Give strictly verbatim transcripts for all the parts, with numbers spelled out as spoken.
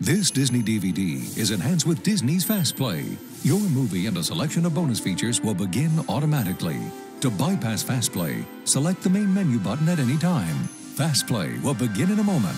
This Disney D V D is enhanced with Disney's FastPlay. Your movie and a selection of bonus features will begin automatically. To bypass FastPlay, select the main menu button at any time. FastPlay will begin in a moment.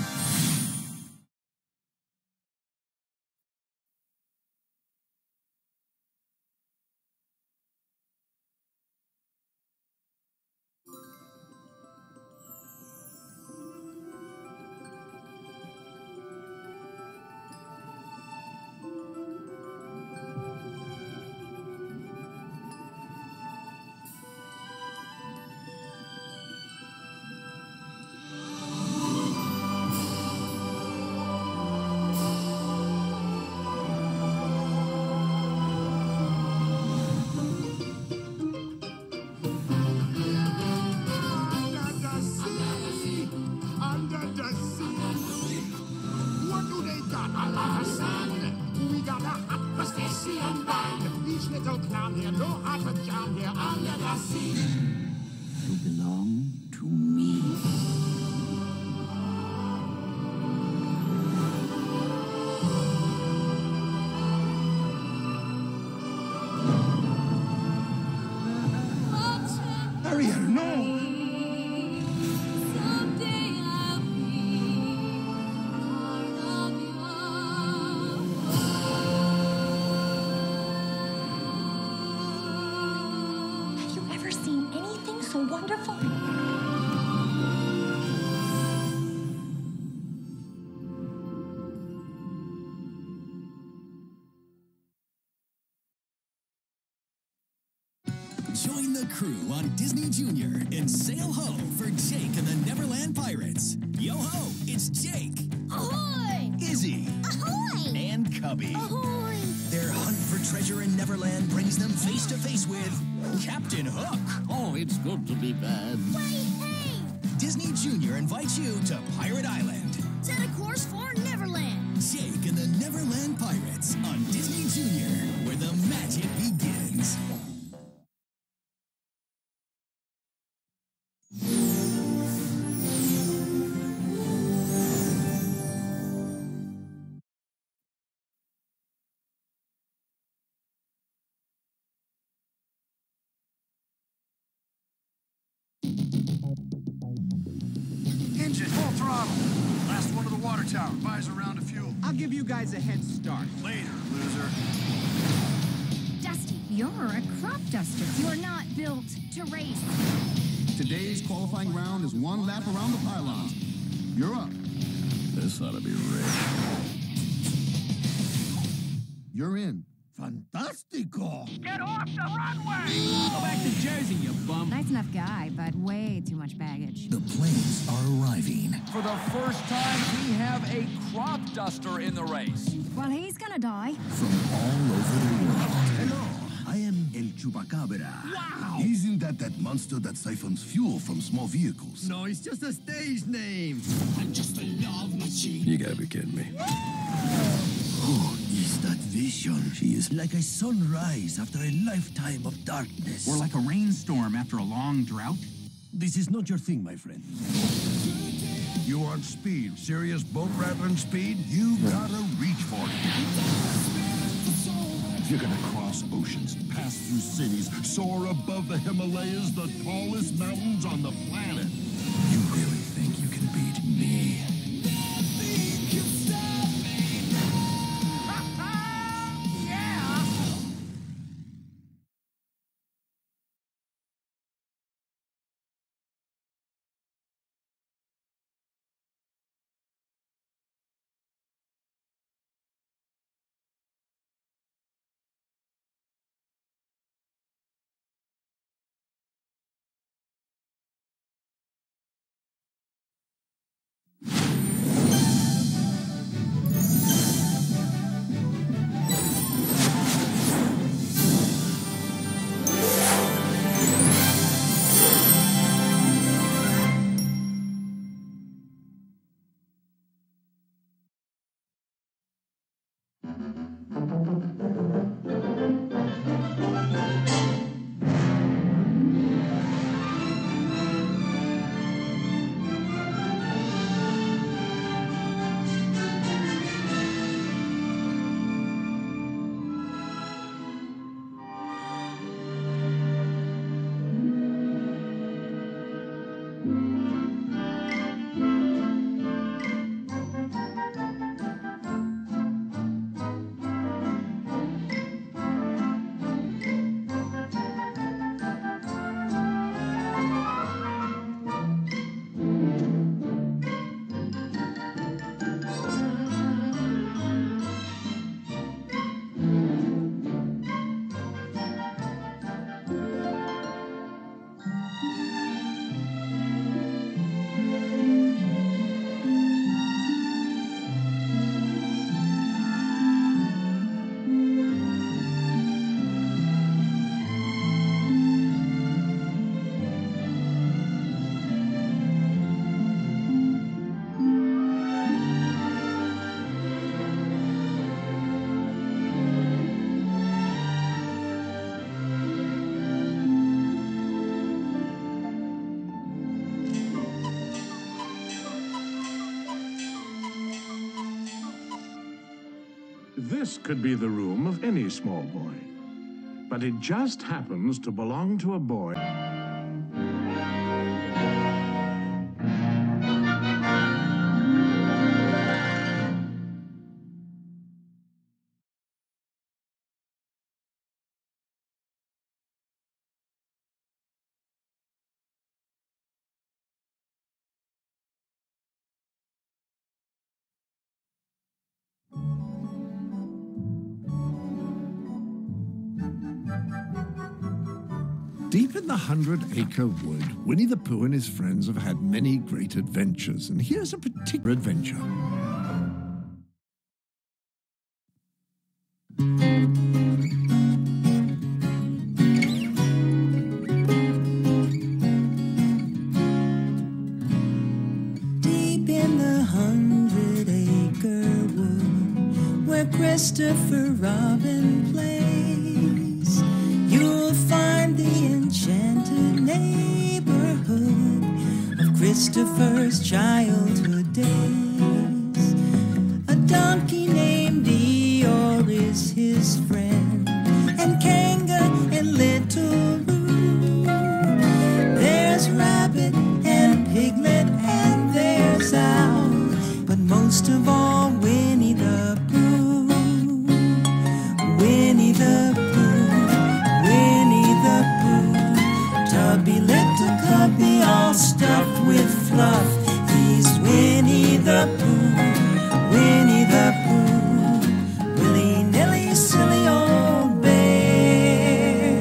Each little clown here know how to jam here under the sea. You belong to me. Ariel, no! Wonderful. Join the crew on Disney Junior and sail ho for Jake and the Neverland Pirates. Yo-ho, it's Jake. Ahoy! Izzy. Ahoy! And Cubby. Ahoy! Their hunt for treasure in Neverland brings them face to face with Captain Hook. Oh, it's good to be back. Wait, hey! Disney Junior invites you to Pirate Island. Set a course for Neverland. Jake and the Neverland Pirates on Disney Junior, where the magic begins. Engine, full throttle. Last one to the water tower. Buys a round of fuel. I'll give you guys a head start. Later, loser. Dusty, you're a crop duster. You're not built to race. Today's qualifying round is one lap around the pylon. You're up. This ought to be rigged. You're in. Fantastico! Get off the runway! Go back to Jersey, you bum. Nice enough guy, but way too much baggage. The planes are arriving. For the first time, we have a crop duster in the race. Well, he's gonna die. From all over the world. Hello, I am El Chupacabra. Wow! Isn't that that monster that siphons fuel from small vehicles? No, it's just a stage name. I'm just a love machine. You gotta be kidding me. Who is that vision? She is like a sunrise after a lifetime of darkness. Or like a rainstorm after a long drought. This is not your thing, my friend. You want speed? Serious boat rattling speed? You gotta reach for it. If you're gonna cross oceans, pass through cities, soar above the Himalayas, the tallest mountains on the planet, You really think you can beat me? you This could be the room of any small boy, but it just happens to belong to a boy. Deep in the Hundred-Acre Wood, Winnie the Pooh and his friends have had many great adventures, and here's a particular adventure. Deep in the Hundred-Acre Wood, where Christopher Robin plays, you'll find the enchanted neighborhood of Christopher's childhood days. A donkey named Eeyore is his friend, and Kanga and Little Roo. There's Rabbit and Piglet and there's Owl, but most of all Winnie the Pooh. Winnie the Tubby little cubby, all stuffed with fluff. He's Winnie the Pooh, Winnie the Pooh, willy-nilly, silly old bear.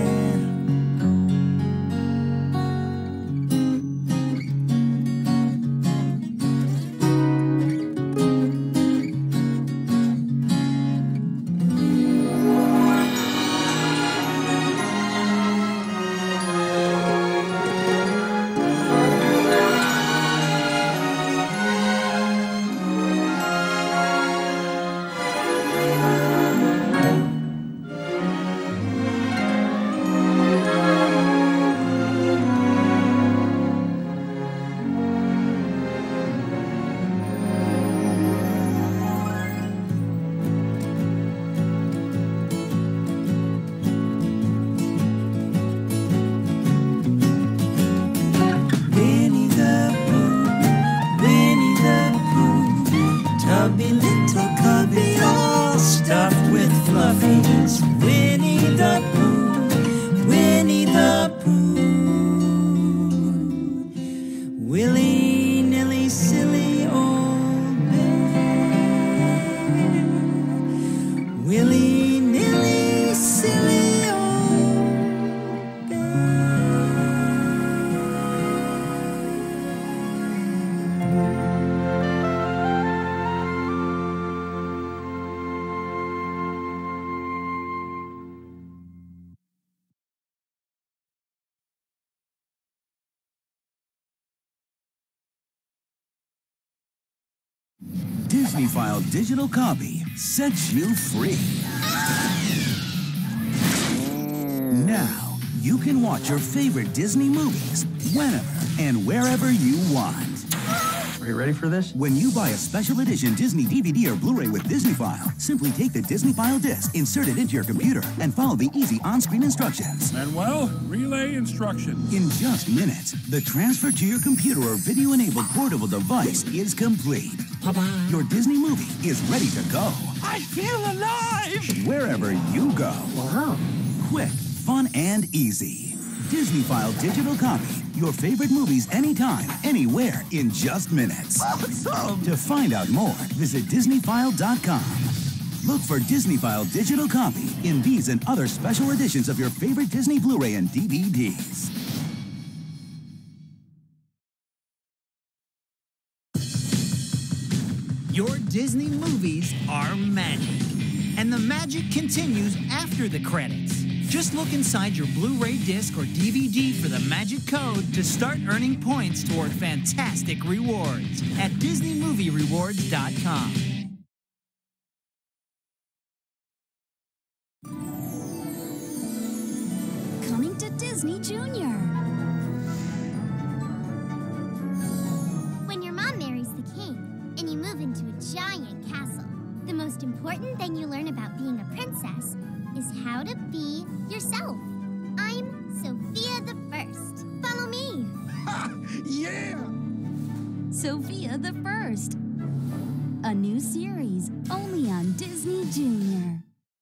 Tubby little cubby, all stuffed with fluffies. Winnie the Pooh, Winnie the Pooh, willy-nilly, silly old bear. Willy-nilly, silly old bear. Disney File digital copy sets you free. Now, you can watch your favorite Disney movies whenever and wherever you want. Are you ready for this? When you buy a special edition Disney D V D or Blu-ray with Disney File, simply take the Disney File disc, insert it into your computer, and follow the easy on-screen instructions. Manuel, relay instructions. In just minutes, the transfer to your computer or video-enabled portable device is complete. Bye-bye. Your Disney movie is ready to go. I feel alive! Wherever you go. Wow. Quick, fun, and easy. Disney File digital copy. Your favorite movies anytime, anywhere, in just minutes. Awesome! To find out more, visit disney file dot com. Look for Disney File digital copy in these and other special editions of your favorite Disney Blu-ray and D V Ds. Your Disney movies are magic, and the magic continues after the credits. Just look inside your Blu-ray disc or D V D for the magic code to start earning points toward fantastic rewards at disney movie rewards dot com. Coming to Disney Junior. When your mom marries the king and you move into a giant castle, the most most important thing you learn about being a princess is how to be yourself. I'm Sophia the First. Follow me. Ha! Yeah! Sophia the First. A new series only on Disney Junior.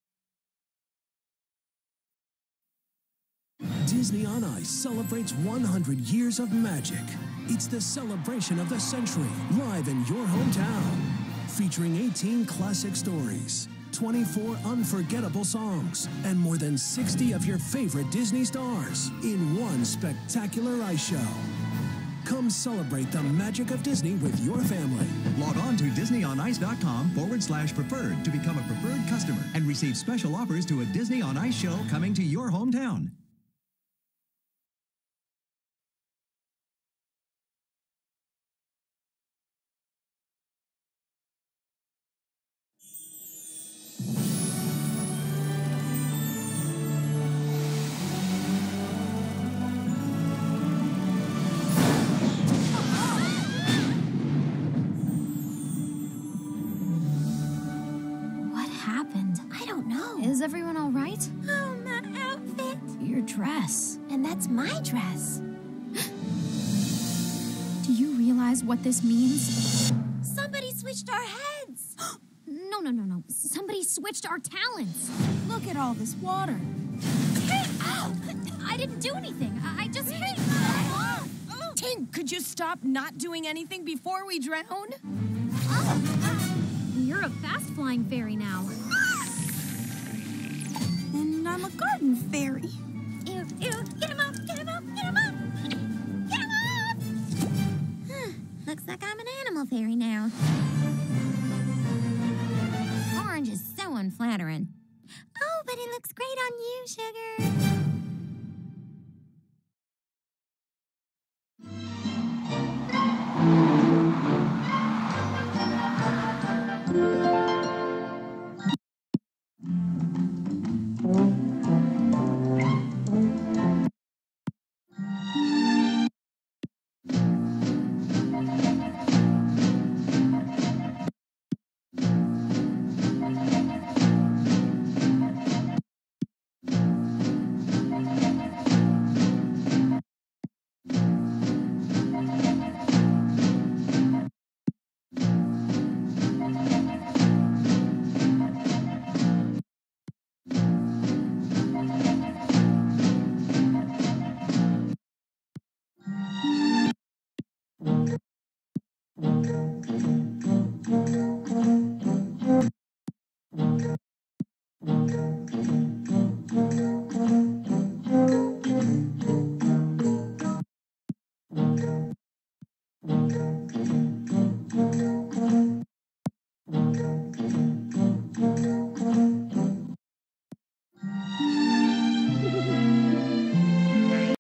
Disney on Ice celebrates one hundred years of magic. It's the celebration of the century, live in your hometown. Featuring eighteen classic stories, twenty-four unforgettable songs, and more than sixty of your favorite Disney stars in one spectacular ice show. Come celebrate the magic of Disney with your family. Log on to disneyonice.com forward slash preferred to become a preferred customer and receive special offers to a Disney on Ice show coming to your hometown. Is everyone all right? Oh, my outfit. Your dress. And that's my dress. Do you realize what this means? Somebody switched our heads. No, no, no, no. Somebody switched our talents. Look at all this water. Hey! Ow! I didn't do anything. I, I just... Hey! Oh! Oh! Tink, could you stop not doing anything before we drown? Oh. You're a fast-flying fairy now. And I'm a garden fairy. Ew, ew, get him off, get him off, get him off! Get him off! Huh, looks like I'm an animal fairy now. Orange is so unflattering. Oh, but it looks great on you, Sugar. Thank you.